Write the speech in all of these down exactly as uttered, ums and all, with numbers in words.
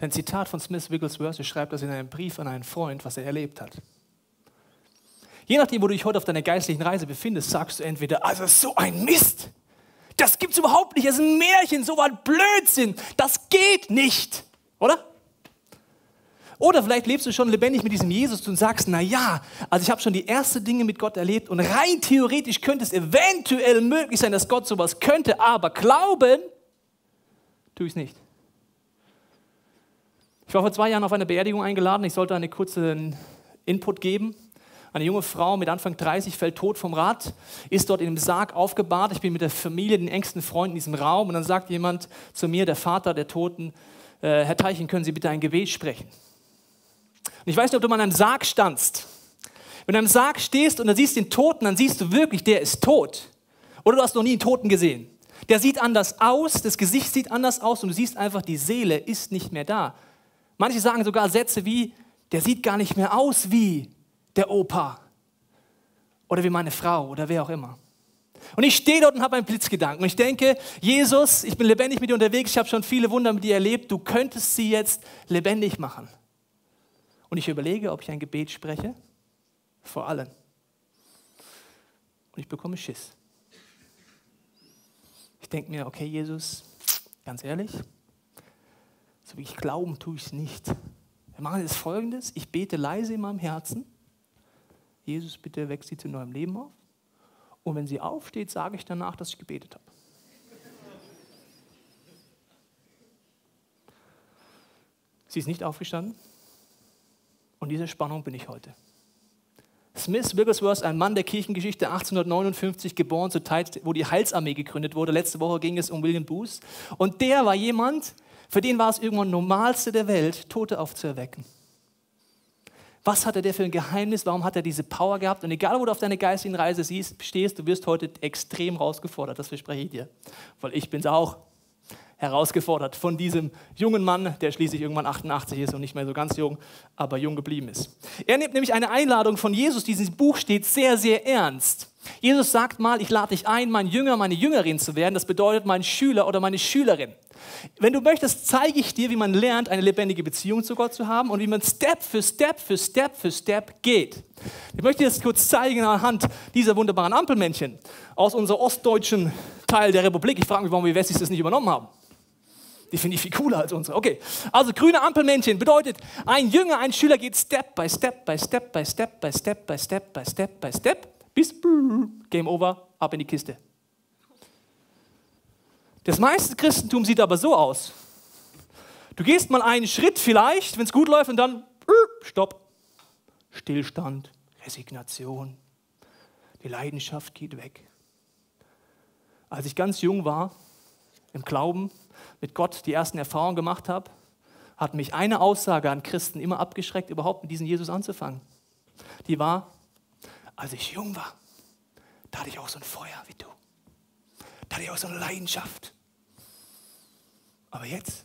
Ein Zitat von Smith Wigglesworth, er schreibt das in einem Brief an einen Freund, was er erlebt hat. Je nachdem, wo du dich heute auf deiner geistlichen Reise befindest, sagst du entweder, also so ein Mist, das gibt's überhaupt nicht, das ist ein Märchen, so was Blödsinn, das geht nicht, oder? Oder vielleicht lebst du schon lebendig mit diesem Jesus und sagst, na ja, also ich habe schon die ersten Dinge mit Gott erlebt und rein theoretisch könnte es eventuell möglich sein, dass Gott sowas könnte, aber glauben tue ich es nicht. Ich war vor zwei Jahren auf eine Beerdigung eingeladen, ich sollte einen kurzen Input geben. Eine junge Frau mit Anfang dreißig fällt tot vom Rad, ist dort in einem Sarg aufgebahrt. Ich bin mit der Familie, den engsten Freunden in diesem Raum und dann sagt jemand zu mir, der Vater der Toten, äh, Herr Teichen, können Sie bitte ein Gebet sprechen? Und ich weiß nicht, ob du mal an einem Sarg standst. Wenn du an einem Sarg stehst und dann siehst den Toten, dann siehst du wirklich, der ist tot. Oder du hast noch nie einen Toten gesehen. Der sieht anders aus, das Gesicht sieht anders aus und du siehst einfach, die Seele ist nicht mehr da. Manche sagen sogar Sätze wie, der sieht gar nicht mehr aus wie der Opa oder wie meine Frau oder wer auch immer. Und ich stehe dort und habe einen Blitzgedanken und ich denke, Jesus, ich bin lebendig mit dir unterwegs, ich habe schon viele Wunder mit dir erlebt, du könntest sie jetzt lebendig machen. Und ich überlege, ob ich ein Gebet spreche, vor allen. Und ich bekomme Schiss. Ich denke mir, okay, Jesus, ganz ehrlich, so wie ich glauben, tue ich es nicht. Wir machen jetzt Folgendes, ich bete leise in meinem Herzen, Jesus, bitte weckt sie zu neuem Leben auf. Und wenn sie aufsteht, sage ich danach, dass ich gebetet habe. Sie ist nicht aufgestanden. Und diese Spannung bin ich heute. Smith Wigglesworth, ein Mann der Kirchengeschichte, achtzehnhundertneunundfünfzig geboren, zur Zeit, wo die Heilsarmee gegründet wurde. Letzte Woche ging es um William Booth. Und der war jemand, für den war es irgendwann Normalste der Welt, Tote aufzuerwecken. Was hatte der für ein Geheimnis? Warum hat er diese Power gehabt? Und egal, wo du auf deiner geistigen Reise siehst, stehst, du wirst heute extrem herausgefordert. Das verspreche ich dir. Weil ich bin es auch. Herausgefordert von diesem jungen Mann, der schließlich irgendwann achtundachtzig ist und nicht mehr so ganz jung, aber jung geblieben ist. Er nimmt nämlich eine Einladung von Jesus, die in diesem Buch steht, sehr, sehr ernst. Jesus sagt mal, ich lade dich ein, mein Jünger, meine Jüngerin zu werden. Das bedeutet mein Schüler oder meine Schülerin. Wenn du möchtest, zeige ich dir, wie man lernt, eine lebendige Beziehung zu Gott zu haben und wie man Step für Step für Step für Step geht. Ich möchte dir das kurz zeigen anhand dieser wunderbaren Ampelmännchen aus unserem ostdeutschen Teil der Republik. Ich frage mich, warum wir Wessis das nicht übernommen haben. Die finde ich viel cooler als unsere. Okay, also grüne Ampelmännchen bedeutet, ein Jünger, ein Schüler geht Step by Step by Step by Step by Step by Step by Step by Step bis Game Over, ab in die Kiste. Das meiste Christentum sieht aber so aus. Du gehst mal einen Schritt vielleicht, wenn es gut läuft und dann Stopp. Stillstand, Resignation. Die Leidenschaft geht weg. Als ich ganz jung war, im Glauben, mit Gott die ersten Erfahrungen gemacht habe, hat mich eine Aussage an Christen immer abgeschreckt, überhaupt mit diesem Jesus anzufangen. Die war, als ich jung war, da hatte ich auch so ein Feuer wie du. Da hatte ich auch so eine Leidenschaft. Aber jetzt?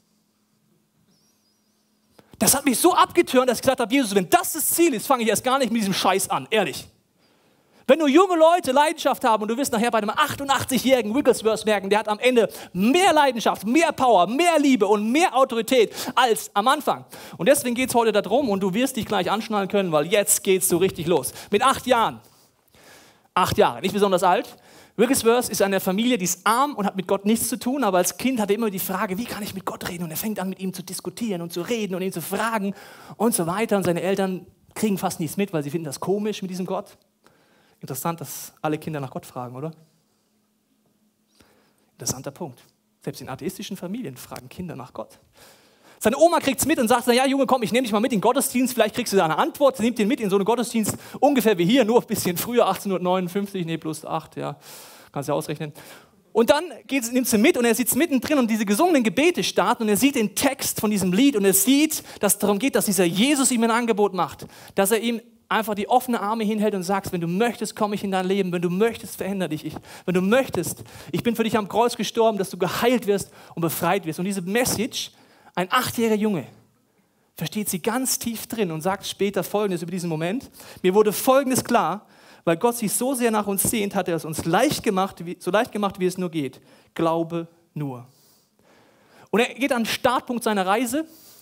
Das hat mich so abgetürnt, dass ich gesagt habe, Jesus, wenn das das Ziel ist, fange ich erst gar nicht mit diesem Scheiß an, ehrlich. Wenn nur junge Leute Leidenschaft haben und du wirst nachher bei einem achtundachtzigjährigen Wigglesworth merken, der hat am Ende mehr Leidenschaft, mehr Power, mehr Liebe und mehr Autorität als am Anfang. Und deswegen geht es heute darum und du wirst dich gleich anschnallen können, weil jetzt geht es so richtig los. Mit acht Jahren, acht Jahre, nicht besonders alt, Wigglesworth ist eine Familie, die ist arm und hat mit Gott nichts zu tun, aber als Kind hat er immer die Frage, wie kann ich mit Gott reden? Und er fängt an, mit ihm zu diskutieren und zu reden und ihn zu fragen und so weiter. Und seine Eltern kriegen fast nichts mit, weil sie finden das komisch mit diesem Gott. Interessant, dass alle Kinder nach Gott fragen, oder? Interessanter Punkt. Selbst in atheistischen Familien fragen Kinder nach Gott. Seine Oma kriegt es mit und sagt, na ja, Junge, komm, ich nehme dich mal mit in den Gottesdienst, vielleicht kriegst du da eine Antwort. Sie nimmt ihn mit in so einen Gottesdienst, ungefähr wie hier, nur ein bisschen früher, achtzehnhundertneunundfünfzig, nee, plus acht, ja, kannst du ja ausrechnen. Und dann geht's, nimmt sie mit und er sitzt mittendrin und diese gesungenen Gebete starten und er sieht den Text von diesem Lied und er sieht, dass es darum geht, dass dieser Jesus ihm ein Angebot macht, dass er ihm einfach die offenen Arme hinhält und sagt, wenn du möchtest, komme ich in dein Leben. Wenn du möchtest, verändere dich. Ich, wenn du möchtest, ich bin für dich am Kreuz gestorben, dass du geheilt wirst und befreit wirst. Und diese Message, ein achtjähriger Junge, versteht sie ganz tief drin und sagt später Folgendes über diesen Moment. Mir wurde Folgendes klar, weil Gott sich so sehr nach uns sehnt, hat er es uns leicht gemacht, wie, so leicht gemacht, wie es nur geht. Glaube nur. Und er geht an den Startpunkt seiner Reise.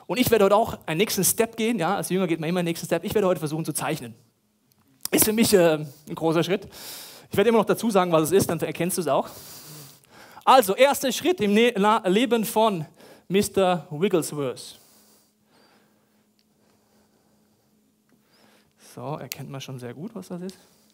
Und ich werde heute auch einen nächsten Step gehen. Ja, als Jünger geht man immer einen nächsten Step. Ich werde heute versuchen zu zeichnen. Ist für mich äh, ein großer Schritt. Ich werde immer noch dazu sagen, was es ist, dann erkennst du es auch. Also, erster Schritt im ne- Leben von Mister Wigglesworth. So, erkennt man schon sehr gut, was das ist.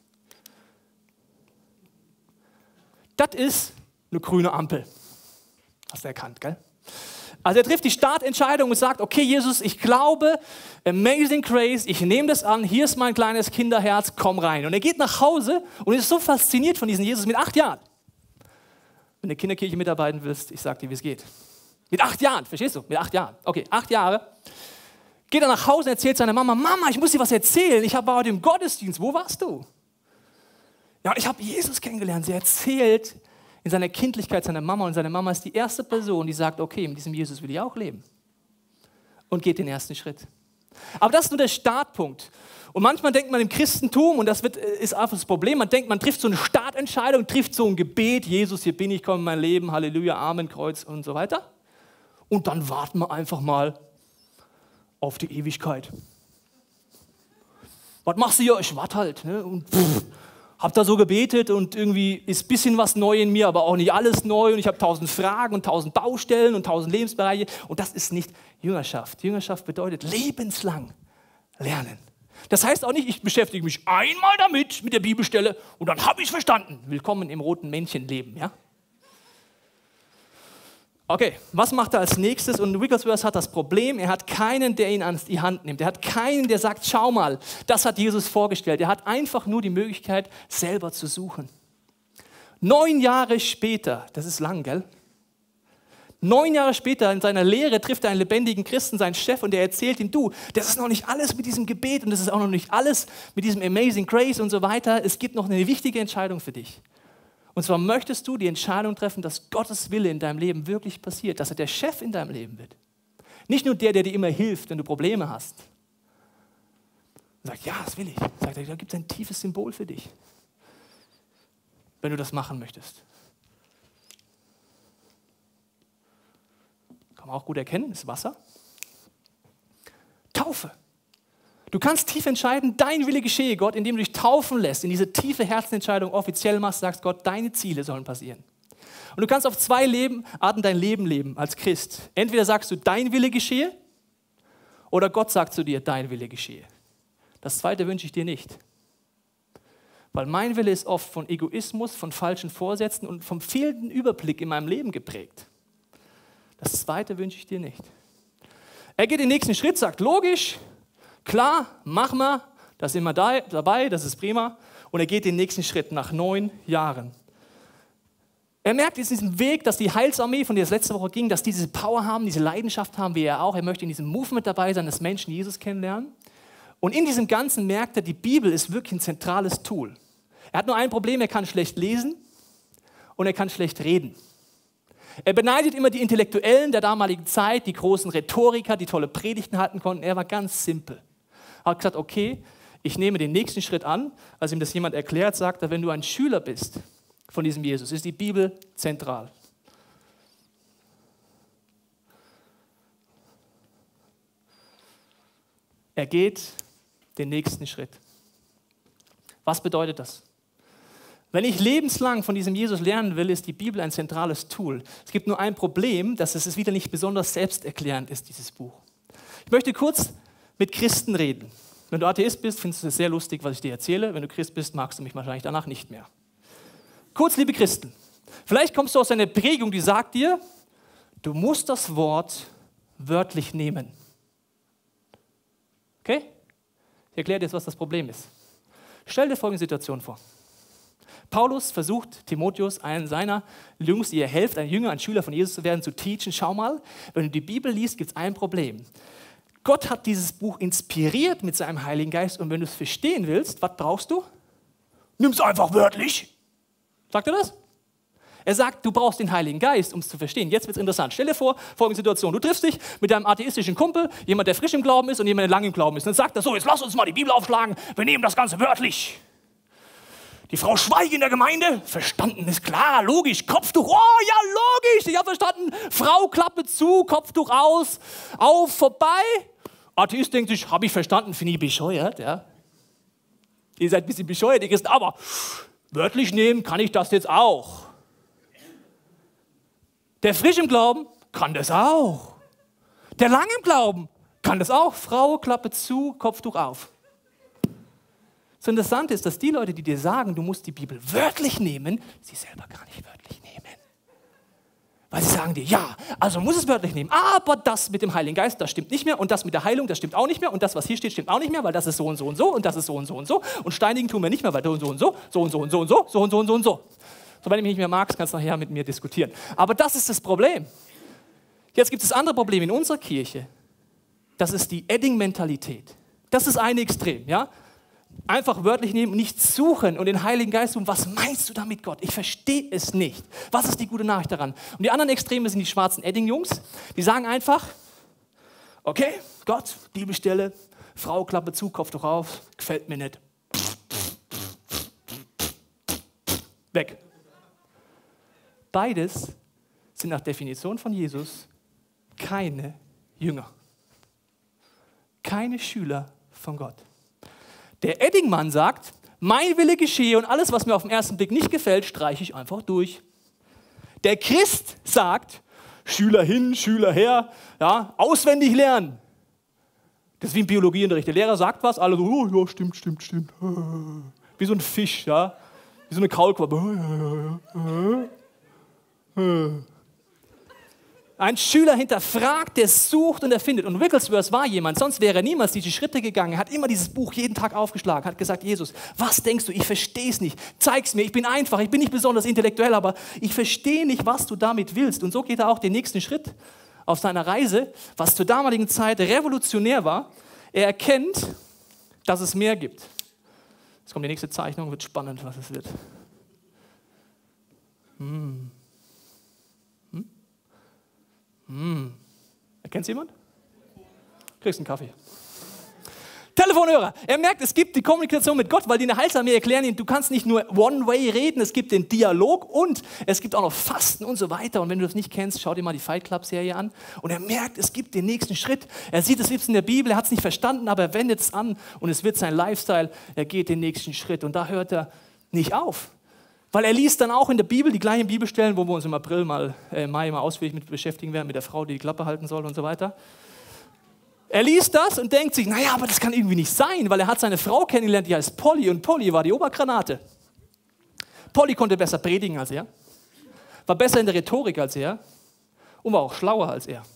Das ist eine grüne Ampel. Hast du erkannt, gell? Also er trifft die Startentscheidung und sagt, okay Jesus, ich glaube, amazing grace, ich nehme das an, hier ist mein kleines Kinderherz, komm rein. Und er geht nach Hause und ist so fasziniert von diesem Jesus mit acht Jahren. Wenn du in der Kinderkirche mitarbeiten willst, ich sag dir, wie es geht. Mit acht Jahren, verstehst du? Mit acht Jahren. Okay, acht Jahre. Geht er nach Hause und erzählt seiner Mama, Mama, ich muss dir was erzählen, ich war heute im Gottesdienst, wo warst du? Ja, ich habe Jesus kennengelernt. Sie erzählt in seiner Kindlichkeit seiner Mama und seine Mama ist die erste Person, die sagt, okay, mit diesem Jesus will ich auch leben. Und geht den ersten Schritt. Aber das ist nur der Startpunkt. Und manchmal denkt man im Christentum, und das wird, ist einfach das Problem, man denkt, man trifft so eine Startentscheidung, trifft so ein Gebet, Jesus, hier bin ich, komm in mein Leben, Halleluja, Amen, Kreuz und so weiter. Und dann warten wir einfach mal auf die Ewigkeit. Was machst du hier? Ich warte halt. Ne? Und pff, hab da so gebetet und irgendwie ist ein bisschen was neu in mir, aber auch nicht alles neu. Und ich habe tausend Fragen und tausend Baustellen und tausend Lebensbereiche. Und das ist nicht Jüngerschaft. Jüngerschaft bedeutet lebenslang lernen. Das heißt auch nicht, ich beschäftige mich einmal damit, mit der Bibelstelle, und dann habe ich es verstanden. Willkommen im roten Männchenleben, ja? Okay, was macht er als nächstes? Und Wigglesworth hat das Problem, er hat keinen, der ihn an die Hand nimmt. Er hat keinen, der sagt, schau mal, das hat Jesus vorgestellt. Er hat einfach nur die Möglichkeit, selber zu suchen. Neun Jahre später, das ist lang, gell? Neun Jahre später in seiner Lehre trifft er einen lebendigen Christen, seinen Chef, und der erzählt ihm, du, das ist noch nicht alles mit diesem Gebet und das ist auch noch nicht alles mit diesem Amazing Grace und so weiter. Es gibt noch eine wichtige Entscheidung für dich. Und zwar möchtest du die Entscheidung treffen, dass Gottes Wille in deinem Leben wirklich passiert, dass er der Chef in deinem Leben wird. Nicht nur der, der dir immer hilft, wenn du Probleme hast. Und sagt, ja, das will ich. Sagt er, da gibt es ein tiefes Symbol für dich, wenn du das machen möchtest. Kann man auch gut erkennen, ist Wasser. Taufe. Du kannst tief entscheiden, dein Wille geschehe, Gott, indem du dich taufen lässt, in diese tiefe Herzensentscheidung offiziell machst, sagst Gott, deine Ziele sollen passieren. Und du kannst auf zwei Leben, Arten dein Leben leben als Christ. Entweder sagst du, dein Wille geschehe, oder Gott sagt zu dir, dein Wille geschehe. Das zweite wünsche ich dir nicht. Weil mein Wille ist oft von Egoismus, von falschen Vorsätzen und vom fehlenden Überblick in meinem Leben geprägt. Das zweite wünsche ich dir nicht. Er geht den nächsten Schritt, sagt, logisch, klar, mach mal, da sind wir da, dabei, das ist prima. Und er geht den nächsten Schritt nach neun Jahren. Er merkt in diesem Weg, dass die Heilsarmee, von der es letzte Woche ging, dass die diese Power haben, diese Leidenschaft haben, wie er auch. Er möchte in diesem Movement dabei sein, dass Menschen Jesus kennenlernen. Und in diesem Ganzen merkt er, die Bibel ist wirklich ein zentrales Tool. Er hat nur ein Problem, er kann schlecht lesen und er kann schlecht reden. Er beneidet immer die Intellektuellen der damaligen Zeit, die großen Rhetoriker, die tolle Predigten halten konnten. Er war ganz simpel. Er hat gesagt, okay, ich nehme den nächsten Schritt an. Als ihm das jemand erklärt, sagt er, wenn du ein Schüler bist von diesem Jesus, ist die Bibel zentral. Er geht den nächsten Schritt. Was bedeutet das? Wenn ich lebenslang von diesem Jesus lernen will, ist die Bibel ein zentrales Tool. Es gibt nur ein Problem, dass es wieder nicht besonders selbsterklärend ist, dieses Buch. Ich möchte kurz mit Christen reden. Wenn du Atheist bist, findest du es sehr lustig, was ich dir erzähle. Wenn du Christ bist, magst du mich wahrscheinlich danach nicht mehr. Kurz, liebe Christen, vielleicht kommst du aus einer Prägung, die sagt dir, du musst das Wort wörtlich nehmen. Okay? Ich erkläre dir jetzt, was das Problem ist. Stell dir folgende Situation vor. Paulus versucht, Timotheus, einen seiner Jungs, die er hilft, ein Jünger, ein Schüler von Jesus zu werden, zu teachen. Schau mal, wenn du die Bibel liest, gibt es ein Problem. Gott hat dieses Buch inspiriert mit seinem Heiligen Geist und wenn du es verstehen willst, was brauchst du? Nimm es einfach wörtlich. Sagt er das? Er sagt, du brauchst den Heiligen Geist, um es zu verstehen. Jetzt wird es interessant. Stell dir vor, folgende Situation. Du triffst dich mit deinem atheistischen Kumpel, jemand, der frisch im Glauben ist und jemand, der lang im Glauben ist. Und dann sagt er so, jetzt lass uns mal die Bibel aufschlagen, wir nehmen das Ganze wörtlich. Die Frau schweigt in der Gemeinde. Verstanden ist klar, logisch. Kopftuch, oh ja, logisch. Ich habe verstanden. Frau, Klappe zu, Kopftuch aus, auf, vorbei. Atheist denkt sich, habe ich verstanden, finde ich bescheuert. Ja. Ihr seid ein bisschen bescheuert, ihr Christen, aber wörtlich nehmen kann ich das jetzt auch. Der frisch im Glauben kann das auch. Der lang im Glauben kann das auch. Frau, Klappe zu, Kopftuch auf. Das Interessante ist, dass die Leute, die dir sagen, du musst die Bibel wörtlich nehmen, sie selber gar nicht wörtlich nehmen. Weil sie sagen dir, ja, also muss es wörtlich nehmen, aber das mit dem Heiligen Geist, das stimmt nicht mehr und das mit der Heilung, das stimmt auch nicht mehr und das, was hier steht, stimmt auch nicht mehr, weil das ist so und so und so und das ist so und so und so und steinigen tun wir nicht mehr, weil so und so und so, so und so und so und so, so und so und so und so. So, wenn du mich nicht mehr magst, kannst du nachher mit mir diskutieren. Aber das ist das Problem. Jetzt gibt es das andere Problem in unserer Kirche. Das ist die Edding-Mentalität. Das ist ein Extrem, ja? Einfach wörtlich nehmen und nicht suchen und den Heiligen Geist suchen. Was meinst du damit, Gott? Ich verstehe es nicht. Was ist die gute Nachricht daran? Und die anderen Extreme sind die schwarzen Edding-Jungs. Die sagen einfach, okay, Gott, Bibelstelle, Frau, Klappe zu, Kopf doch auf, gefällt mir nicht. Weg. Beides sind nach Definition von Jesus keine Jünger. Keine Schüler von Gott. Der Eddingmann sagt, mein Wille geschehe und alles, was mir auf den ersten Blick nicht gefällt, streiche ich einfach durch. Der Christ sagt, Schüler hin, Schüler her, ja, auswendig lernen. Das ist wie im Biologieunterricht. Der Lehrer sagt was, alle so, oh, ja, stimmt, stimmt, stimmt. Wie so ein Fisch, ja, wie so eine Kaulquappe. Ein Schüler hinterfragt, der sucht und er findet. Und Wigglesworth war jemand, sonst wäre er niemals diese Schritte gegangen. Er hat immer dieses Buch jeden Tag aufgeschlagen, hat gesagt, Jesus, was denkst du? Ich verstehe es nicht. Zeig's mir, ich bin einfach, ich bin nicht besonders intellektuell, aber ich verstehe nicht, was du damit willst. Und so geht er auch den nächsten Schritt auf seiner Reise, was zur damaligen Zeit revolutionär war. Er erkennt, dass es mehr gibt. Jetzt kommt die nächste Zeichnung, wird spannend, was es wird. Hm. Hm. Erkennt jemand? Kriegst einen Kaffee. Telefonhörer. Er merkt, es gibt die Kommunikation mit Gott, weil die in der Heilsarmee erklären ihm, du kannst nicht nur One-Way reden, es gibt den Dialog und es gibt auch noch Fasten und so weiter. Und wenn du das nicht kennst, schau dir mal die Fight Club-Serie an. Und er merkt, es gibt den nächsten Schritt. Er sieht es liebst in der Bibel, er hat es nicht verstanden, aber er wendet es an und es wird sein Lifestyle. Er geht den nächsten Schritt und da hört er nicht auf. Weil er liest dann auch in der Bibel die gleichen Bibelstellen, wo wir uns im April mal, äh, Mai mal ausführlich mit beschäftigen werden, mit der Frau, die die Klappe halten soll und so weiter. Er liest das und denkt sich, naja, aber das kann irgendwie nicht sein, weil er hat seine Frau kennengelernt, die heißt Polly und Polly war die Obergranate. Polly konnte besser predigen als er, war besser in der Rhetorik als er und war auch schlauer als er.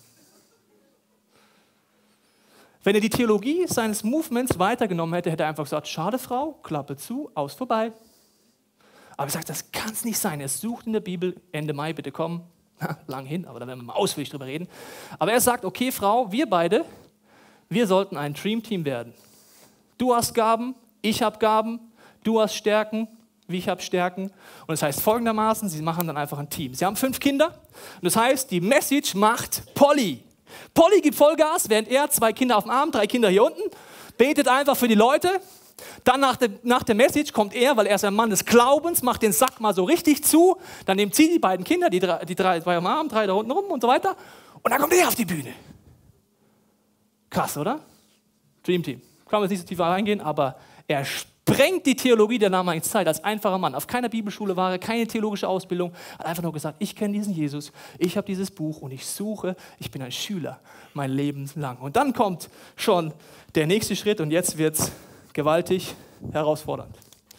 Wenn er die Theologie seines Movements weitergenommen hätte, hätte er einfach gesagt, schade Frau, Klappe zu, aus, vorbei. Aber er sagt, das kann es nicht sein. Er sucht in der Bibel, Ende Mai, bitte kommen. Lang hin, aber da werden wir mal ausführlich drüber reden. Aber er sagt, okay Frau, wir beide, wir sollten ein Dream-Team werden. Du hast Gaben, ich habe Gaben, du hast Stärken, ich habe Stärken. Und das heißt folgendermaßen, sie machen dann einfach ein Team. Sie haben fünf Kinder und das heißt, die Message macht Polly. Polly gibt Vollgas, während er zwei Kinder auf dem Arm, drei Kinder hier unten, betet einfach für die Leute. Dann nach der, nach der Message kommt er, weil er ist ein Mann des Glaubens, macht den Sack mal so richtig zu. Dann nimmt sie die beiden Kinder, die drei, die drei, zwei am Arm, drei da unten rum und so weiter. Und dann kommt er auf die Bühne. Krass, oder? Dream Team. Kann man jetzt nicht so tief reingehen, aber er sprengt die Theologie der damaligen Zeit als einfacher Mann. Auf keiner Bibelschule war er, keine theologische Ausbildung. Hat einfach nur gesagt, ich kenne diesen Jesus, ich habe dieses Buch und ich suche, ich bin ein Schüler mein Leben lang. Und dann kommt schon der nächste Schritt und jetzt wird es gewaltig herausfordernd.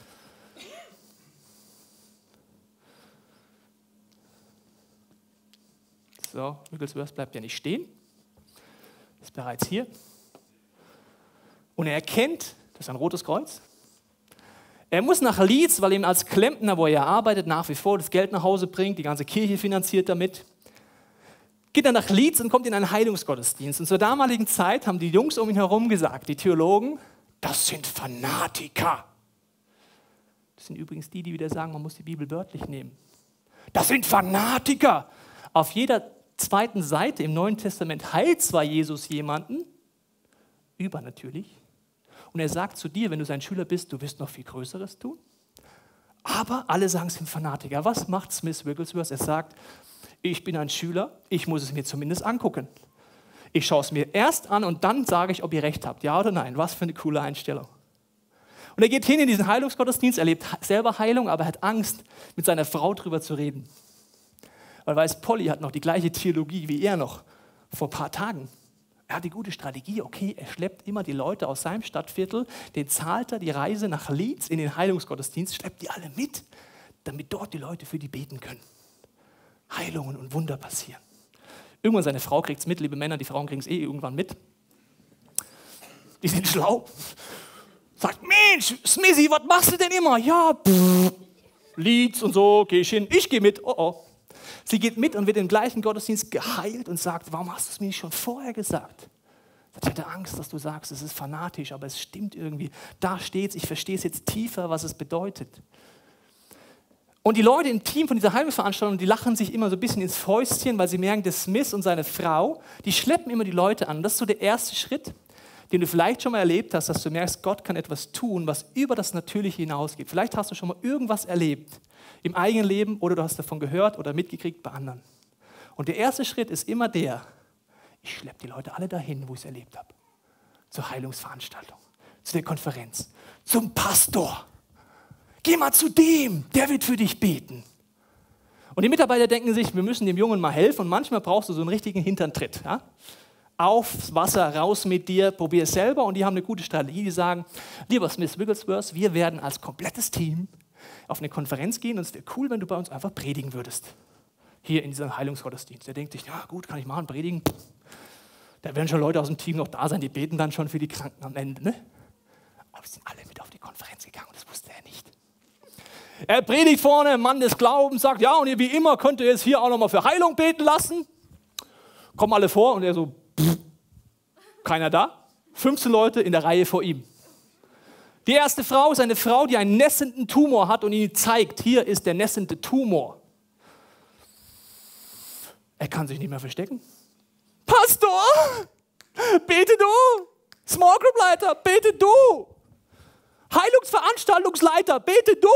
So, Wigglesworth bleibt ja nicht stehen, ist bereits hier. Und er erkennt, das ist ein rotes Kreuz. Er muss nach Leeds, weil ihm als Klempner, wo er arbeitet, nach wie vor das Geld nach Hause bringt, die ganze Kirche finanziert damit. Geht er nach Leeds und kommt in einen Heilungsgottesdienst. Und zur damaligen Zeit haben die Jungs um ihn herum gesagt, die Theologen, das sind Fanatiker. Das sind übrigens die, die wieder sagen, man muss die Bibel wörtlich nehmen. Das sind Fanatiker. Auf jeder zweiten Seite im Neuen Testament heilt zwar Jesus jemanden, übernatürlich, und er sagt zu dir, wenn du sein Schüler bist, du wirst noch viel Größeres tun. Aber alle sagen, es sind Fanatiker. Was macht Smith Wigglesworth? Er sagt, ich bin ein Schüler, ich muss es mir zumindest angucken. Ich schaue es mir erst an und dann sage ich, ob ihr recht habt. Ja oder nein? Was für eine coole Einstellung. Und er geht hin in diesen Heilungsgottesdienst, er lebt selber Heilung, aber er hat Angst, mit seiner Frau drüber zu reden. Weil weiß, Polly hat noch die gleiche Theologie wie er noch vor ein paar Tagen. Er hat die gute Strategie, okay, er schleppt immer die Leute aus seinem Stadtviertel, den zahlt er die Reise nach Leeds in den Heilungsgottesdienst, schleppt die alle mit, damit dort die Leute für die beten können. Heilungen und Wunder passieren. Irgendwann seine Frau kriegt es mit, liebe Männer, die Frauen kriegen es eh irgendwann mit. Die sind schlau. Sagt, Mensch, Smithy, was machst du denn immer? Ja, pff, Leeds und so, geh ich hin. Ich gehe mit, oh oh. Sie geht mit und wird im gleichen Gottesdienst geheilt und sagt, warum hast du es mir nicht schon vorher gesagt? Ich hatte Angst, dass du sagst, es ist fanatisch, aber es stimmt irgendwie. Da steht es, ich verstehe es jetzt tiefer, was es bedeutet. Und die Leute im Team von dieser Heilungsveranstaltung, die lachen sich immer so ein bisschen ins Fäustchen, weil sie merken, der Smith und seine Frau, die schleppen immer die Leute an. Das ist so der erste Schritt, den du vielleicht schon mal erlebt hast, dass du merkst, Gott kann etwas tun, was über das Natürliche hinausgeht. Vielleicht hast du schon mal irgendwas erlebt im eigenen Leben oder du hast davon gehört oder mitgekriegt bei anderen. Und der erste Schritt ist immer der, ich schleppe die Leute alle dahin, wo ich es erlebt habe. Zur Heilungsveranstaltung, zu der Konferenz, zum Pastor. Geh mal zu dem, der wird für dich beten. Und die Mitarbeiter denken sich, wir müssen dem Jungen mal helfen und manchmal brauchst du so einen richtigen Hinterntritt. Ja? Aufs Wasser, raus mit dir, probier es selber. Und die haben eine gute Strategie, die sagen, lieber Smith Wigglesworth, wir werden als komplettes Team auf eine Konferenz gehen und es wäre cool, wenn du bei uns einfach predigen würdest. Hier in diesem Heilungsgottesdienst. Der denkt sich, ja gut, kann ich machen, predigen. Da werden schon Leute aus dem Team noch da sein, die beten dann schon für die Kranken am Ende. Ne? Aber sie sind alle mit auf die Konferenz gegangen und das wusste er nicht. Er predigt vorne, Mann des Glaubens, sagt, ja und ihr wie immer könnt ihr jetzt hier auch nochmal für Heilung beten lassen. Kommen alle vor und er so, pff, keiner da. fünfzehn Leute in der Reihe vor ihm. Die erste Frau ist eine Frau, die einen nässenden Tumor hat und ihn zeigt, hier ist der nässende Tumor. Er kann sich nicht mehr verstecken. Pastor, bete du. Small Group Leiter, bete du. Heilungsveranstaltungsleiter, bete du.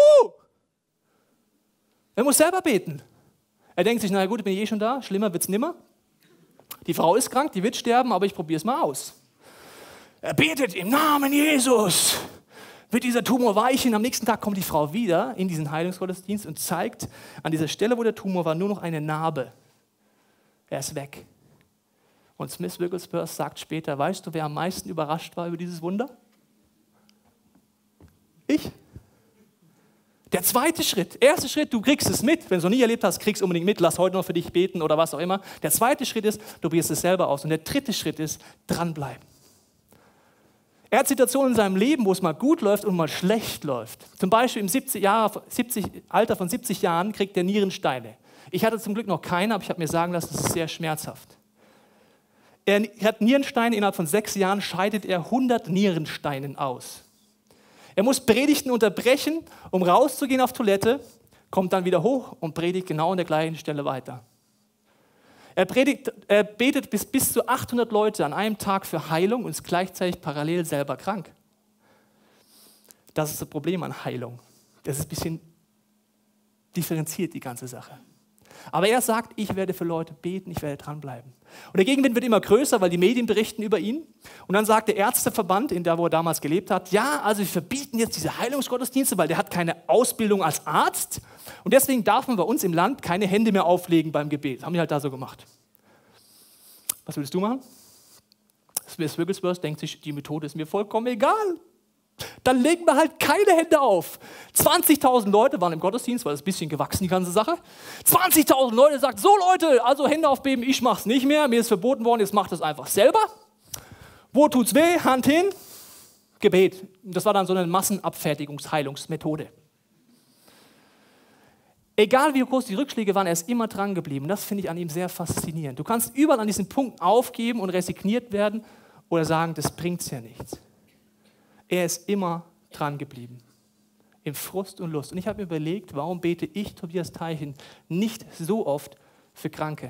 Er muss selber beten. Er denkt sich, na gut, bin ich eh schon da, schlimmer wird es nimmer. Die Frau ist krank, die wird sterben, aber ich probiere es mal aus. Er betet im Namen Jesus. Wird dieser Tumor weichen. Am nächsten Tag kommt die Frau wieder in diesen Heilungsgottesdienst und zeigt an dieser Stelle, wo der Tumor war, nur noch eine Narbe. Er ist weg. Und Smith Wigglesworth sagt später, weißt du, wer am meisten überrascht war über dieses Wunder? Ich. Der zweite Schritt, erster Schritt, du kriegst es mit. Wenn du es noch nie erlebt hast, kriegst du unbedingt mit. Lass heute noch für dich beten oder was auch immer. Der zweite Schritt ist, du probierst es selber aus. Und der dritte Schritt ist, dranbleiben. Er hat Situationen in seinem Leben, wo es mal gut läuft und mal schlecht läuft. Zum Beispiel im siebzig Jahre, siebzig, Alter von siebzig Jahren kriegt er Nierensteine. Ich hatte zum Glück noch keine, aber ich habe mir sagen lassen, das ist sehr schmerzhaft. Er hat Nierensteine, innerhalb von sechs Jahren scheidet er hundert Nierensteinen aus. Er muss Predigten unterbrechen, um rauszugehen auf Toilette, kommt dann wieder hoch und predigt genau an der gleichen Stelle weiter. Er, predigt, er betet bis, bis zu achthundert Leute an einem Tag für Heilung und ist gleichzeitig parallel selber krank. Das ist das Problem an Heilung. Das ist ein bisschen differenziert, die ganze Sache. Aber er sagt, ich werde für Leute beten, ich werde dranbleiben. Und der Gegenwind wird immer größer, weil die Medien berichten über ihn. Und dann sagt der Ärzteverband, in der wo er damals gelebt hat, ja, also wir verbieten jetzt diese Heilungsgottesdienste, weil der hat keine Ausbildung als Arzt. Und deswegen darf man bei uns im Land keine Hände mehr auflegen beim Gebet. Das haben die halt da so gemacht. Was willst du machen? Smith Wigglesworth denkt sich, die Methode ist mir vollkommen egal. Dann legen wir halt keine Hände auf. zwanzigtausend Leute waren im Gottesdienst, weil das ist ein bisschen gewachsen, die ganze Sache. zwanzigtausend Leute sagen, so Leute, also Hände aufbeben, ich mach's nicht mehr, mir ist verboten worden, jetzt macht es einfach selber. Wo tut's weh? Hand hin, Gebet. Das war dann so eine Massenabfertigungsheilungsmethode. Egal wie groß die Rückschläge waren, er ist immer dran geblieben. Das finde ich an ihm sehr faszinierend. Du kannst überall an diesen Punkt aufgeben und resigniert werden oder sagen, das bringt's ja nichts. Er ist immer dran geblieben, im Frust und Lust. Und ich habe mir überlegt, warum bete ich, Tobias Teichen, nicht so oft für Kranke?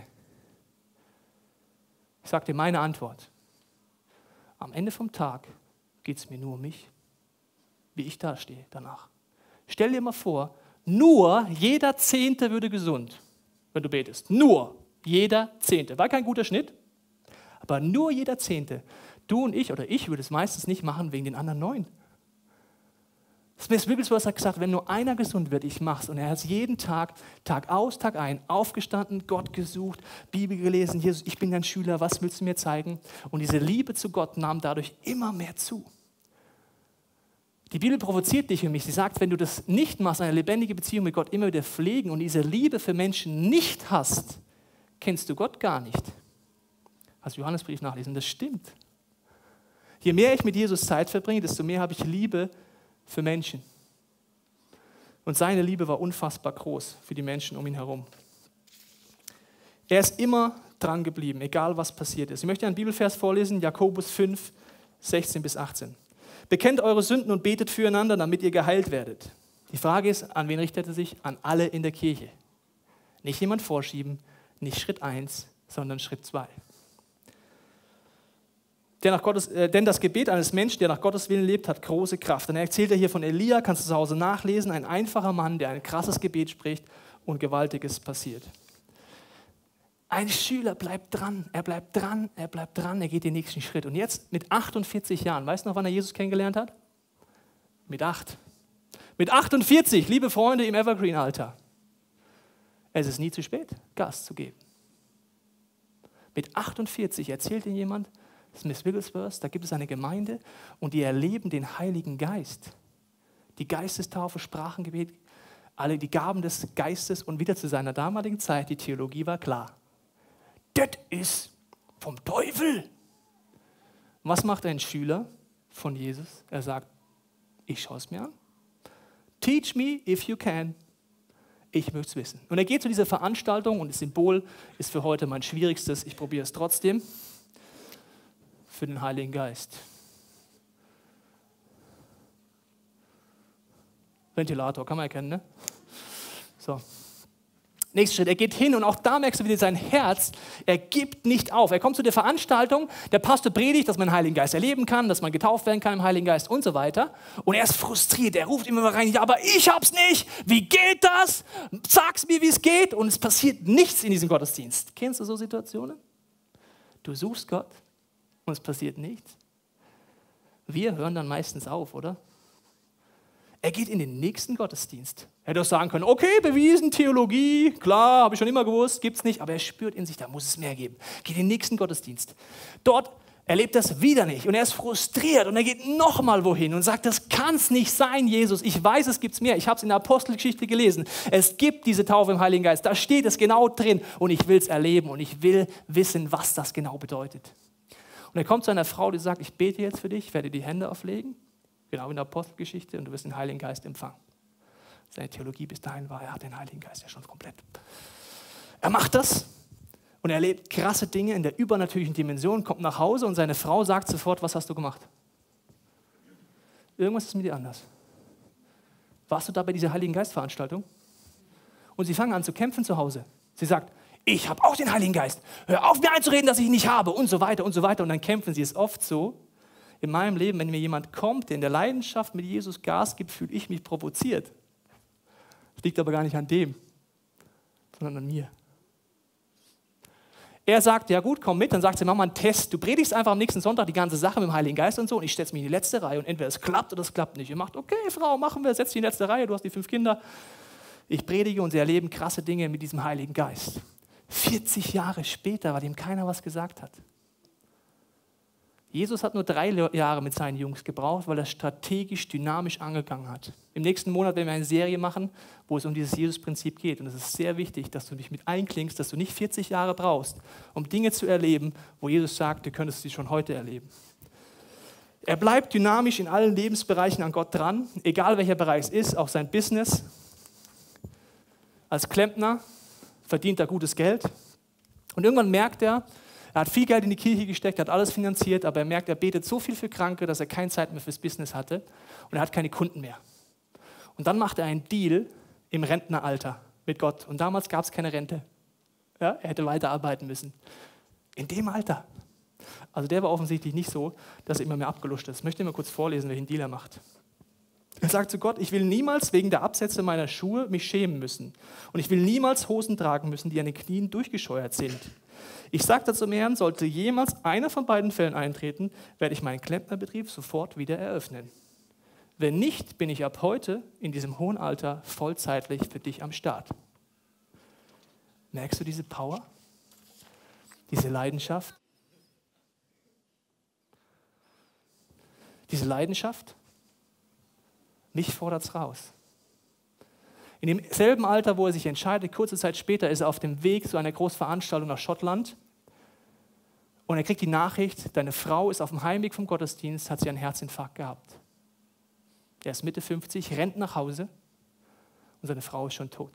Ich sage dir meine Antwort. Am Ende vom Tag geht es mir nur um mich, wie ich da stehe danach. Stell dir mal vor, nur jeder Zehnte würde gesund, wenn du betest. Nur jeder Zehnte. War kein guter Schnitt, aber nur jeder Zehnte. Du und ich, oder ich würde es meistens nicht machen wegen den anderen neun. Smith Wigglesworth hat gesagt, wenn nur einer gesund wird, ich mach's. Und er hat jeden Tag, Tag aus, Tag ein, aufgestanden, Gott gesucht, Bibel gelesen, Jesus, ich bin dein Schüler, was willst du mir zeigen? Und diese Liebe zu Gott nahm dadurch immer mehr zu. Die Bibel provoziert dich und mich. Sie sagt, wenn du das nicht machst, eine lebendige Beziehung mit Gott immer wieder pflegen und diese Liebe für Menschen nicht hast, kennst du Gott gar nicht. Hast du Johannesbrief nachlesen, das stimmt. Je mehr ich mit Jesus Zeit verbringe, desto mehr habe ich Liebe für Menschen. Und seine Liebe war unfassbar groß für die Menschen um ihn herum. Er ist immer dran geblieben, egal was passiert ist. Ich möchte einen Bibelvers vorlesen, Jakobus fünf, sechzehn bis achtzehn. Bekennt eure Sünden und betet füreinander, damit ihr geheilt werdet. Die Frage ist, an wen richtet er sich? An alle in der Kirche. Nicht jemand vorschieben, nicht Schritt eins, sondern Schritt zwei. Der nach Gottes, äh, denn das Gebet eines Menschen, der nach Gottes Willen lebt, hat große Kraft. Und er erzählt ja hier von Elia, kannst du zu Hause nachlesen, ein einfacher Mann, der ein krasses Gebet spricht und Gewaltiges passiert. Ein Schüler bleibt dran, er bleibt dran, er bleibt dran, er geht den nächsten Schritt. Und jetzt mit achtundvierzig Jahren, weißt du noch, wann er Jesus kennengelernt hat? Mit acht. Mit achtundvierzig, liebe Freunde im Evergreen-Alter. Es ist nie zu spät, Gas zu geben. Mit achtundvierzig erzählt Ihnen jemand, Smith Wigglesworth, da gibt es eine Gemeinde und die erleben den Heiligen Geist. Die Geistestaufe, Sprachengebet, alle die Gaben des Geistes und wieder zu seiner damaligen Zeit, die Theologie war klar. Das ist vom Teufel. Und was macht ein Schüler von Jesus? Er sagt, ich schaue es mir an. Teach me if you can. Ich möchte es wissen. Und er geht zu dieser Veranstaltung und das Symbol ist für heute mein schwierigstes, ich probiere es trotzdem. Für den Heiligen Geist. Ventilator, kann man erkennen, ne? So. Nächster Schritt, er geht hin und auch da merkst du wieder sein Herz, er gibt nicht auf. Er kommt zu der Veranstaltung, der Pastor predigt, dass man den Heiligen Geist erleben kann, dass man getauft werden kann im Heiligen Geist und so weiter. Und er ist frustriert, er ruft immer mal rein, ja, aber ich hab's nicht, wie geht das? Sag's mir, wie es geht. Und es passiert nichts in diesem Gottesdienst. Kennst du so Situationen? Du suchst Gott und es passiert nichts. Wir hören dann meistens auf, oder? Er geht in den nächsten Gottesdienst. Er hätte auch sagen können, okay, bewiesen, Theologie, klar, habe ich schon immer gewusst, gibt es nicht. Aber er spürt in sich, da muss es mehr geben. Geht in den nächsten Gottesdienst. Dort erlebt er es wieder nicht. Und er ist frustriert und er geht nochmal wohin und sagt, das kann es nicht sein, Jesus. Ich weiß, es gibt mehr. Ich habe es in der Apostelgeschichte gelesen. Es gibt diese Taufe im Heiligen Geist. Da steht es genau drin. Und ich will es erleben und ich will wissen, was das genau bedeutet. Und er kommt zu einer Frau, die sagt, ich bete jetzt für dich, ich werde die Hände auflegen, genau in der Apostelgeschichte, und du wirst den Heiligen Geist empfangen. Seine Theologie bis dahin war, er hat den Heiligen Geist ja schon komplett. Er macht das und er erlebt krasse Dinge in der übernatürlichen Dimension, kommt nach Hause und seine Frau sagt sofort, was hast du gemacht? Irgendwas ist mit dir anders. Warst du da bei dieser Heiligen Geist-Veranstaltung? Und sie fangen an zu kämpfen zu Hause. Sie sagt, ich habe auch den Heiligen Geist. Hör auf, mir einzureden, dass ich ihn nicht habe und so weiter und so weiter. Und dann kämpfen sie. Es oft so, in meinem Leben, wenn mir jemand kommt, der in der Leidenschaft mit Jesus Gas gibt, fühle ich mich provoziert. Das liegt aber gar nicht an dem, sondern an mir. Er sagt, ja gut, komm mit. Dann sagt sie, mach mal einen Test. Du predigst einfach am nächsten Sonntag die ganze Sache mit dem Heiligen Geist und so. Und ich stelle mich in die letzte Reihe. Und entweder es klappt oder es klappt nicht. Ihr macht, okay, Frau, machen wir, setz dich in die letzte Reihe. Du hast die fünf Kinder. Ich predige und sie erleben krasse Dinge mit diesem Heiligen Geist. vierzig Jahre später, weil ihm keiner was gesagt hat. Jesus hat nur drei Jahre mit seinen Jungs gebraucht, weil er strategisch, dynamisch angegangen hat. Im nächsten Monat werden wir eine Serie machen, wo es um dieses Jesus-Prinzip geht. Und es ist sehr wichtig, dass du dich mit einklingst, dass du nicht vierzig Jahre brauchst, um Dinge zu erleben, wo Jesus sagt, du könntest sie schon heute erleben. Er bleibt dynamisch in allen Lebensbereichen an Gott dran, egal welcher Bereich es ist, auch sein Business. Als Klempner verdient er gutes Geld. Und irgendwann merkt er, er hat viel Geld in die Kirche gesteckt, hat alles finanziert, aber er merkt, er betet so viel für Kranke, dass er keine Zeit mehr fürs Business hatte und er hat keine Kunden mehr. Und dann macht er einen Deal im Rentneralter mit Gott. Und damals gab es keine Rente. Ja, er hätte weiterarbeiten müssen. In dem Alter. Also der war offensichtlich nicht so, dass er immer mehr abgeluscht ist. Ich möchte mal kurz vorlesen, welchen Deal er macht. Er sagt zu Gott, ich will niemals wegen der Absätze meiner Schuhe mich schämen müssen. Und ich will niemals Hosen tragen müssen, die an den Knien durchgescheuert sind. Ich sagte zum Herrn, sollte jemals einer von beiden Fällen eintreten, werde ich meinen Klempnerbetrieb sofort wieder eröffnen. Wenn nicht, bin ich ab heute in diesem hohen Alter vollzeitlich für dich am Start. Merkst du diese Power? Diese Leidenschaft? Diese Leidenschaft? Mich fordert's raus. In demselben Alter, wo er sich entscheidet, kurze Zeit später ist er auf dem Weg zu einer Großveranstaltung nach Schottland und er kriegt die Nachricht, deine Frau ist auf dem Heimweg vom Gottesdienst, hat sie einen Herzinfarkt gehabt. Er ist Mitte fünfzig, rennt nach Hause und seine Frau ist schon tot.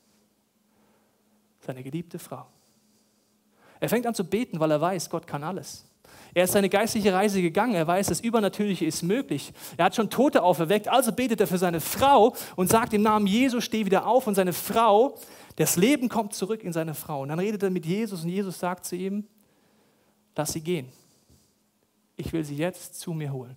Seine geliebte Frau. Er fängt an zu beten, weil er weiß, Gott kann alles. Er ist seine geistliche Reise gegangen, er weiß, das Übernatürliche ist möglich. Er hat schon Tote auferweckt, also betet er für seine Frau und sagt im Namen Jesu, steh wieder auf. Und seine Frau, das Leben kommt zurück in seine Frau. Und dann redet er mit Jesus und Jesus sagt zu ihm, lass sie gehen. Ich will sie jetzt zu mir holen.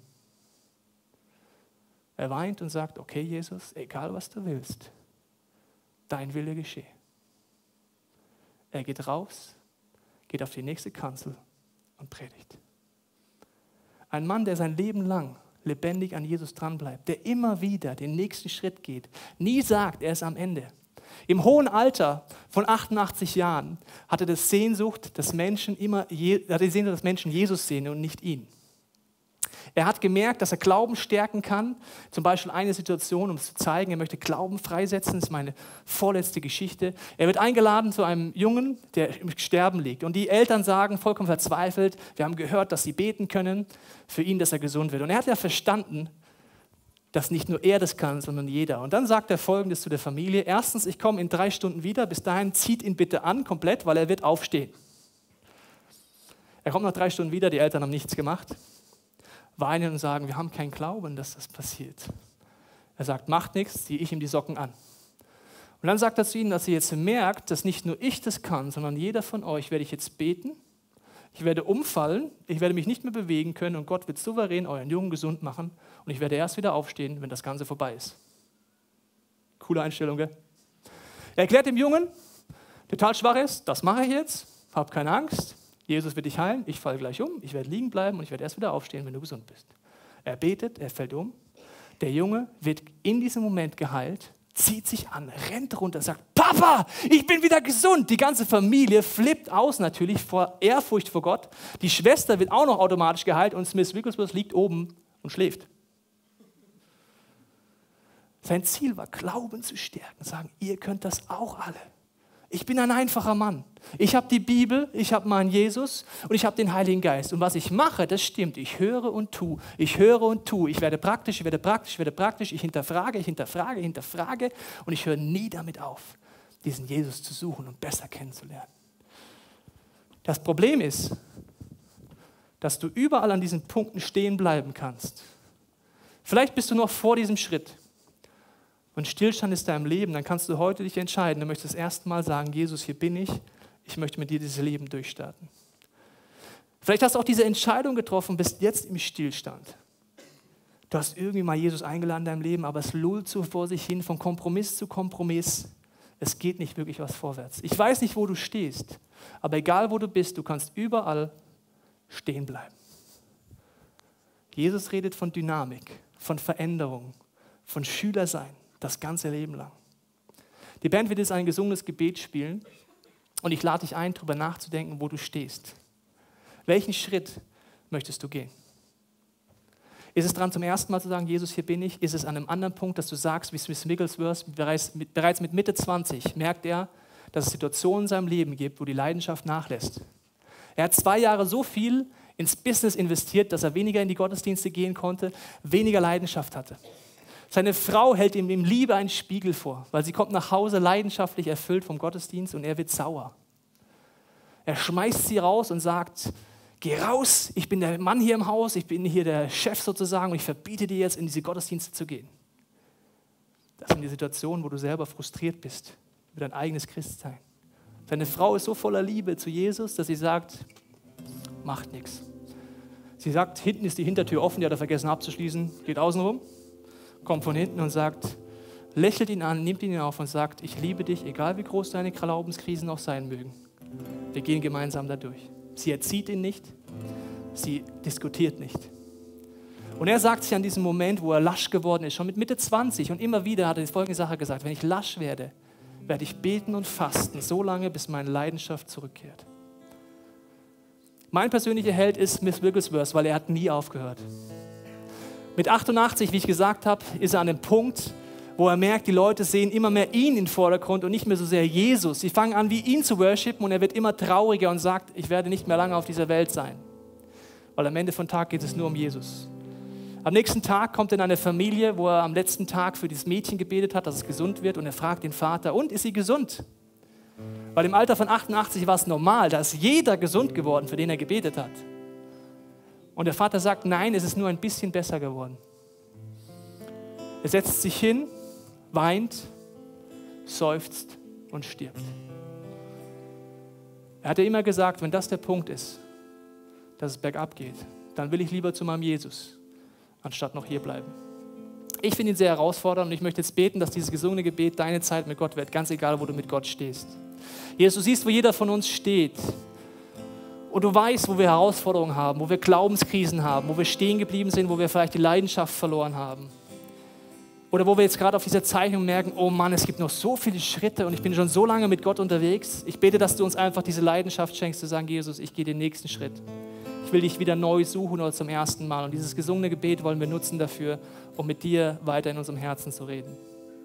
Er weint und sagt, okay Jesus, egal was du willst, dein Wille geschehe. Er geht raus, geht auf die nächste Kanzel und predigt. Ein Mann, der sein Leben lang lebendig an Jesus dranbleibt, der immer wieder den nächsten Schritt geht, nie sagt, er ist am Ende. Im hohen Alter von achtundachtzig Jahren hatte das Sehnsucht, dass Menschen immer, hatte die Sehnsucht, dass Menschen Jesus sehen und nicht ihn. Er hat gemerkt, dass er Glauben stärken kann. Zum Beispiel eine Situation, um es zu zeigen, er möchte Glauben freisetzen, das ist meine vorletzte Geschichte. Er wird eingeladen zu einem Jungen, der im Sterben liegt. Und die Eltern sagen, vollkommen verzweifelt, wir haben gehört, dass sie beten können für ihn, dass er gesund wird. Und er hat ja verstanden, dass nicht nur er das kann, sondern jeder. Und dann sagt er Folgendes zu der Familie. Erstens, ich komme in drei Stunden wieder. Bis dahin zieht ihn bitte an, komplett, weil er wird aufstehen. Er kommt nach drei Stunden wieder, die Eltern haben nichts gemacht. Weinen und sagen, wir haben keinen Glauben, dass das passiert. Er sagt, macht nichts, ziehe ich ihm die Socken an. Und dann sagt er zu ihnen, dass ihr jetzt merkt, dass nicht nur ich das kann, sondern jeder von euch werde ich jetzt beten. Ich werde umfallen, ich werde mich nicht mehr bewegen können und Gott wird souverän euren Jungen gesund machen und ich werde erst wieder aufstehen, wenn das Ganze vorbei ist. Coole Einstellung, gell? Er erklärt dem Jungen, total schwach ist, das mache ich jetzt, hab keine Angst. Jesus wird dich heilen, ich falle gleich um, ich werde liegen bleiben und ich werde erst wieder aufstehen, wenn du gesund bist. Er betet, er fällt um. Der Junge wird in diesem Moment geheilt, zieht sich an, rennt runter, sagt, Papa, ich bin wieder gesund. Die ganze Familie flippt aus natürlich vor Ehrfurcht vor Gott. Die Schwester wird auch noch automatisch geheilt und Smith Wigglesworth liegt oben und schläft. Sein Ziel war, Glauben zu stärken, sagen, ihr könnt das auch alle. Ich bin ein einfacher Mann. Ich habe die Bibel, ich habe meinen Jesus und ich habe den Heiligen Geist. Und was ich mache, das stimmt. Ich höre und tue. Ich höre und tue. Ich werde praktisch, ich werde praktisch, ich werde praktisch. Ich hinterfrage, ich hinterfrage, ich hinterfrage. Und ich höre nie damit auf, diesen Jesus zu suchen und besser kennenzulernen. Das Problem ist, dass du überall an diesen Punkten stehen bleiben kannst. Vielleicht bist du noch vor diesem Schritt. Und Stillstand ist da im Leben, dann kannst du heute dich entscheiden. Du möchtest das erste Mal sagen, Jesus, hier bin ich. Ich möchte mit dir dieses Leben durchstarten. Vielleicht hast du auch diese Entscheidung getroffen, bist jetzt im Stillstand. Du hast irgendwie mal Jesus eingeladen in deinem Leben, aber es lullt so vor sich hin, von Kompromiss zu Kompromiss. Es geht nicht wirklich was vorwärts. Ich weiß nicht, wo du stehst, aber egal, wo du bist, du kannst überall stehen bleiben. Jesus redet von Dynamik, von Veränderung, von Schülersein. Das ganze Leben lang. Die Band wird jetzt ein gesungenes Gebet spielen und ich lade dich ein, darüber nachzudenken, wo du stehst. Welchen Schritt möchtest du gehen? Ist es dran, zum ersten Mal zu sagen, Jesus, hier bin ich? Ist es an einem anderen Punkt, dass du sagst, wie Smith Wigglesworth, bereits mit, bereits mit Mitte zwanzig merkt er, dass es Situationen in seinem Leben gibt, wo die Leidenschaft nachlässt. Er hat zwei Jahre so viel ins Business investiert, dass er weniger in die Gottesdienste gehen konnte, weniger Leidenschaft hatte. Seine Frau hält ihm in Liebe einen Spiegel vor, weil sie kommt nach Hause leidenschaftlich erfüllt vom Gottesdienst und er wird sauer. Er schmeißt sie raus und sagt, geh raus, ich bin der Mann hier im Haus, ich bin hier der Chef sozusagen und ich verbiete dir jetzt, in diese Gottesdienste zu gehen. Das sind die Situationen, wo du selber frustriert bist über dein eigenes Christsein. Seine Frau ist so voller Liebe zu Jesus, dass sie sagt, macht nichts. Sie sagt, hinten ist die Hintertür offen, die hat er vergessen abzuschließen, geht außen rum. kommt von hinten und sagt, lächelt ihn an, nimmt ihn auf und sagt, ich liebe dich, egal wie groß deine Glaubenskrisen auch sein mögen. Wir gehen gemeinsam da durch. Sie erzieht ihn nicht, sie diskutiert nicht. Und er sagt sich an diesem Moment, wo er lasch geworden ist, schon mit Mitte zwanzig und immer wieder hat er die folgende Sache gesagt, wenn ich lasch werde, werde ich beten und fasten, so lange, bis meine Leidenschaft zurückkehrt. Mein persönlicher Held ist Smith Wigglesworth, weil er hat nie aufgehört. Mit achtundachtzig, wie ich gesagt habe, ist er an dem Punkt, wo er merkt, die Leute sehen immer mehr ihn in den Vordergrund und nicht mehr so sehr Jesus. Sie fangen an, wie ihn zu worshipen und er wird immer trauriger und sagt, ich werde nicht mehr lange auf dieser Welt sein. Weil am Ende vom Tag geht es nur um Jesus. Am nächsten Tag kommt er in eine Familie, wo er am letzten Tag für dieses Mädchen gebetet hat, dass es gesund wird und er fragt den Vater, und ist sie gesund? Weil im Alter von achtundachtzig war es normal, da ist jeder gesund geworden, für den er gebetet hat. Und der Vater sagt, nein, es ist nur ein bisschen besser geworden. Er setzt sich hin, weint, seufzt und stirbt. Er hatte immer gesagt, wenn das der Punkt ist, dass es bergab geht, dann will ich lieber zu meinem Jesus, anstatt noch hier bleiben. Ich finde ihn sehr herausfordernd und ich möchte jetzt beten, dass dieses gesungene Gebet deine Zeit mit Gott wird, ganz egal, wo du mit Gott stehst. Jesus, du siehst, wo jeder von uns steht. Und du weißt, wo wir Herausforderungen haben, wo wir Glaubenskrisen haben, wo wir stehen geblieben sind, wo wir vielleicht die Leidenschaft verloren haben. Oder wo wir jetzt gerade auf dieser Zeichnung merken, oh Mann, es gibt noch so viele Schritte und ich bin schon so lange mit Gott unterwegs. Ich bete, dass du uns einfach diese Leidenschaft schenkst, zu sagen, Jesus, ich gehe den nächsten Schritt. Ich will dich wieder neu suchen oder zum ersten Mal. Und dieses gesungene Gebet wollen wir nutzen dafür, um mit dir weiter in unserem Herzen zu reden.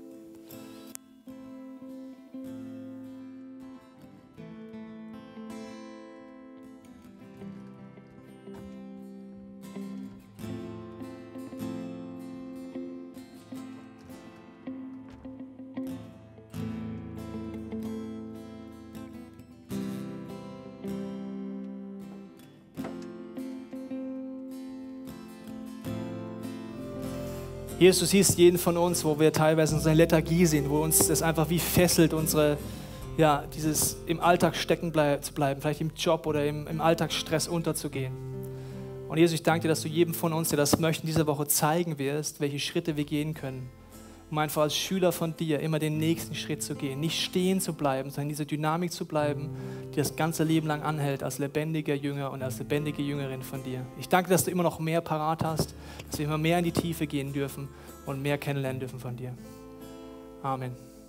Jesus, du siehst jeden von uns, wo wir teilweise in unserer Lethargie sind, wo uns das einfach wie fesselt, unsere, ja, dieses im Alltag stecken bleib, zu bleiben, vielleicht im Job oder im, im Alltagsstress unterzugehen. Und Jesus, ich danke dir, dass du jedem von uns, der das möchte, in dieser Woche zeigen wirst, welche Schritte wir gehen können, um einfach als Schüler von dir immer den nächsten Schritt zu gehen, nicht stehen zu bleiben, sondern in dieser Dynamik zu bleiben, die das ganze Leben lang anhält, als lebendiger Jünger und als lebendige Jüngerin von dir. Ich danke, dass du immer noch mehr parat hast, dass wir immer mehr in die Tiefe gehen dürfen und mehr kennenlernen dürfen von dir. Amen.